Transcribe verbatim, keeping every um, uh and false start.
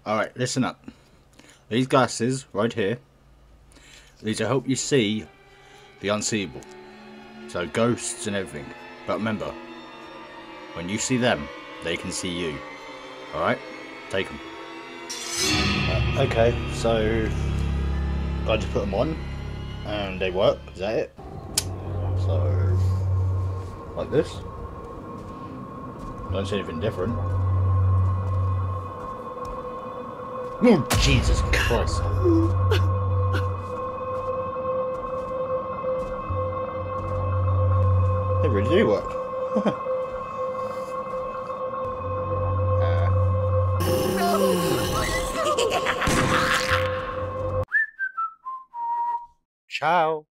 Alright, listen up. These glasses right here, these will help you see the unseeable. So ghosts and everything. But remember, when you see them, they can see you. Alright? Take them. Uh, okay, so I just put them on and they work. Is that it? So, like this. Don't see anything different. Oh, Jesus Christ. They really do work. uh. Ciao.